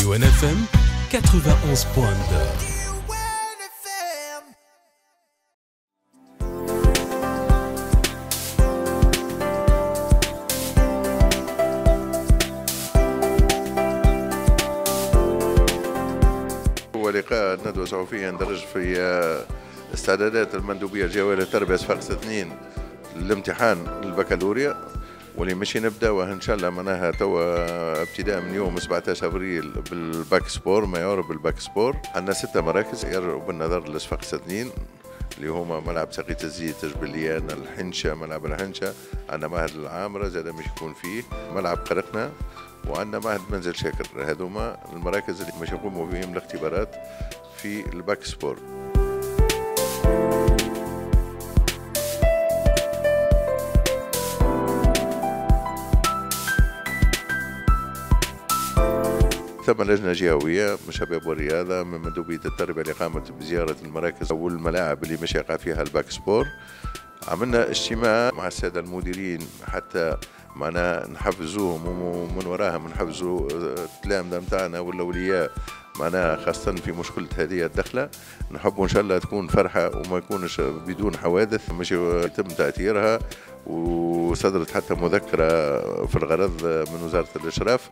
Diwan FM 91.2. هو لقاء ندوة صحفية يندرج في استعدادات المندوبية الجوية للتربية صفاقس 2 للامتحان البكالوريا، واللي ماشي نبداوه ان شاء الله معناها توا ابتداء من يوم 17 ابريل بالباك سبور، ما يعرف بالباك سبور. عندنا 6 مراكز يرجعوا بالنظر لصفاقس 2 اللي هما ملعب سقيت الزيت، جبليان، الحنشة، ملعب الحنشة، عندنا معهد العامرة زاد مش يكون فيه، ملعب قرقنة، وعندنا معهد منزل شاكر. هذوما المراكز اللي مش يقوموا فيهم الاختبارات في الباك سبور. ثم لجنة جهوية من شباب والرياضة من مندوبية التربية اللي قامت بزيارة المراكز والملاعب اللي مش يقع فيها الباك سبور. عملنا اجتماع مع السادة المديرين حتى معنا نحفزوهم، ومن وراهم نحفزوا التلامذة نتاعنا والأولياء معناها خاصة في مشكلة هذه الدخلة. نحب إن شاء الله تكون فرحة وما يكونش بدون حوادث، مش يتم تأثيرها. وصدرت حتى مذكرة في الغرض من وزارة الإشراف.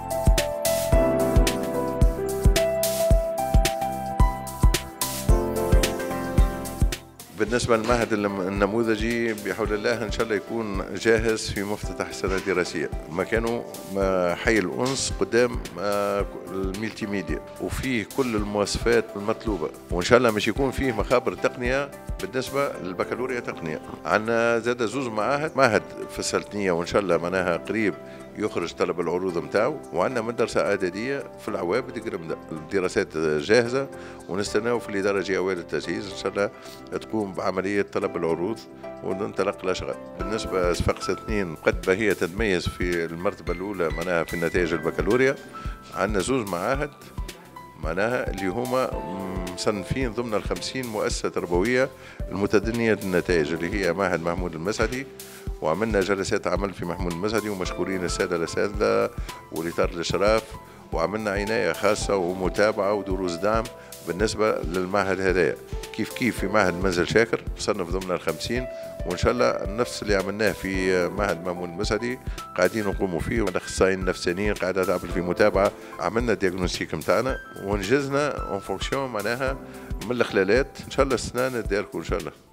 بالنسبة للمعهد النموذجي بحول الله إن شاء الله يكون جاهز في مفتتح السنة الدراسية. مكانه حي الأنس قدام الميلتي ميديا، وفيه كل المواصفات المطلوبة، وإن شاء الله مش يكون فيه مخابر تقنية بالنسبة للبكالوريا تقنية. عندنا زاد زوز معهد في السلطنية، وإن شاء الله معناها قريب يخرج طلب العروض نتاعو. وعندنا مدرسة إعدادية في العوابد قرمدة، الدراسات جاهزة ونستناو في الإدارة الجهوية للتجهيز إن شاء الله تقوم بعملية طلب العروض وننطلق الأشغال. بالنسبة لصفاقس 2 قد هي تتميز في المرتبة الأولى معناها في النتائج البكالوريا. عندنا زوز معاهد معناها اللي هما مصنفين ضمن 50 مؤسسة تربوية المتدنية النتائج، اللي هي معهد محمود المسعدي. وعملنا جلسات عمل في محمود المسعدي ومشكورين السادة الأساتذة والإطار الإشراف، وعملنا عناية خاصة ومتابعة ودروس دعم بالنسبة للمعهد هذايا. كيف في معهد منزل شاكر صنف ضمن 50، وإن شاء الله نفس اللي عملناه في معهد محمود المسعدي قاعدين نقوموا فيه. والأخصائيين النفسانيين قاعدة تعمل في متابعة. عملنا الدياغنوستيك نتاعنا ونجزنا اون فونكسيون معناها من الخلالات. إن شاء الله السنة نديركم إن شاء الله.